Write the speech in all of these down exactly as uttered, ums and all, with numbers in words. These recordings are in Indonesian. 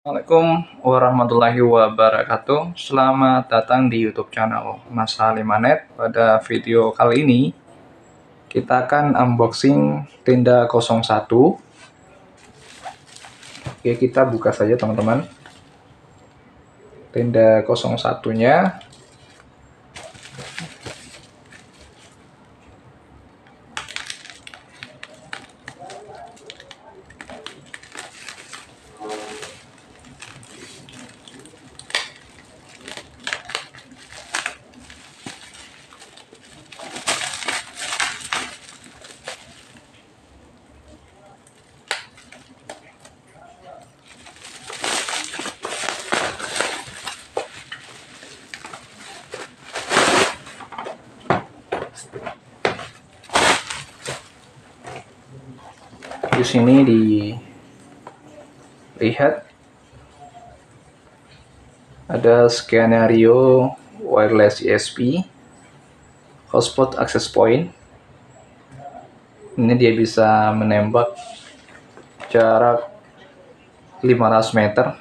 Assalamualaikum warahmatullahi wabarakatuh. Selamat datang di YouTube channel Mas Halimanet. Pada video kali ini kita akan unboxing tenda nol satu. Oke, kita buka saja teman-teman. Tenda nol satu-nya. Di sini dilihat ada skenario wireless U S B, hotspot access point. Ini dia bisa menembak jarak lima ratus meter.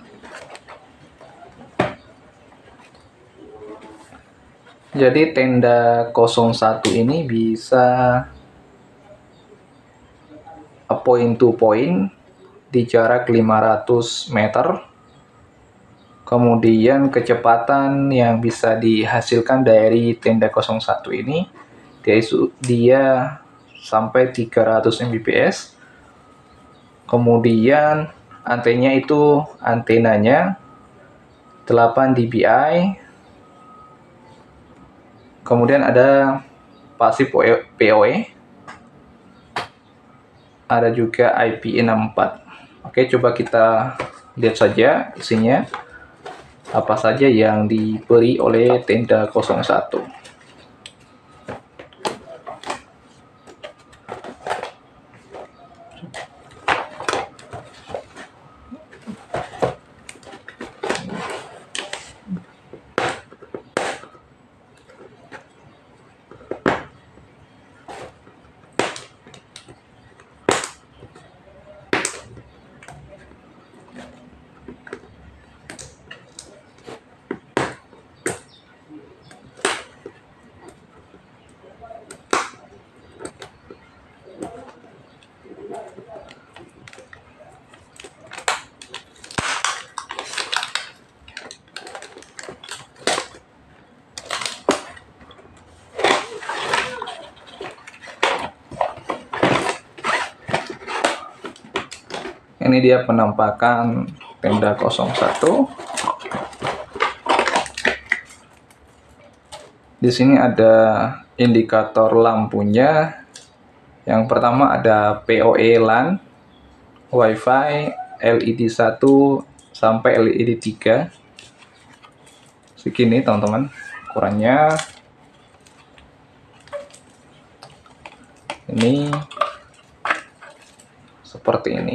Jadi tenda nol satu ini bisa point to point di jarak lima ratus meter. Kemudian kecepatan yang bisa dihasilkan dari tenda nol satu ini dia, dia sampai tiga ratus megabit per second. Kemudian antenanya itu antenanya delapan dB. Kemudian ada pasif P O E. Ada juga I P enam empat. Oke, coba kita lihat saja isinya. Apa saja yang diberi oleh tenda nol satu. Ini dia penampakan tenda nol satu. Di sini ada indikator lampunya. Yang pertama ada P O E LAN, Wi-Fi, L E D satu sampai L E D tiga. Segini teman-teman ukurannya. Ini seperti ini.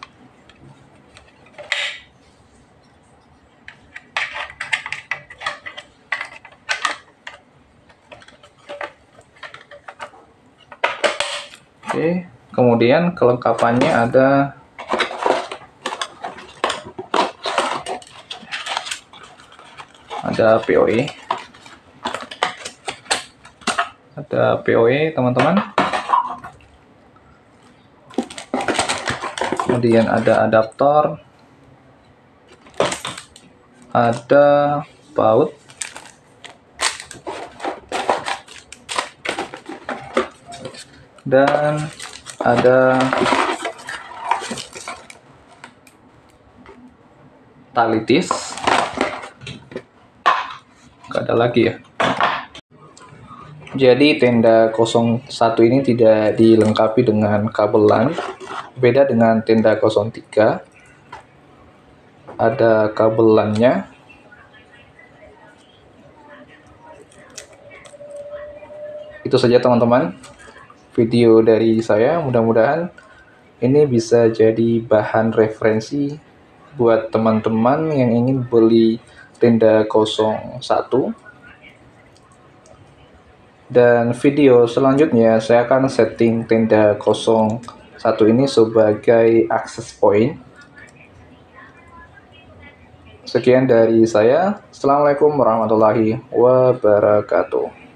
Oke, kemudian kelengkapannya ada ada P O E, ada P O E teman-teman. Kemudian ada adaptor, ada baut, dan ada tali tis. Gak ada lagi ya. Jadi tenda nol satu ini tidak dilengkapi dengan kabel LAN. Beda dengan tenda nol tiga. Ada kabel LAN-nya. Itu saja teman-teman video dari saya. Mudah-mudahan ini bisa jadi bahan referensi buat teman-teman yang ingin beli tenda nol satu. Dan video selanjutnya saya akan setting tenda nol satu ini sebagai access point. Sekian dari saya. Assalamualaikum warahmatullahi wabarakatuh.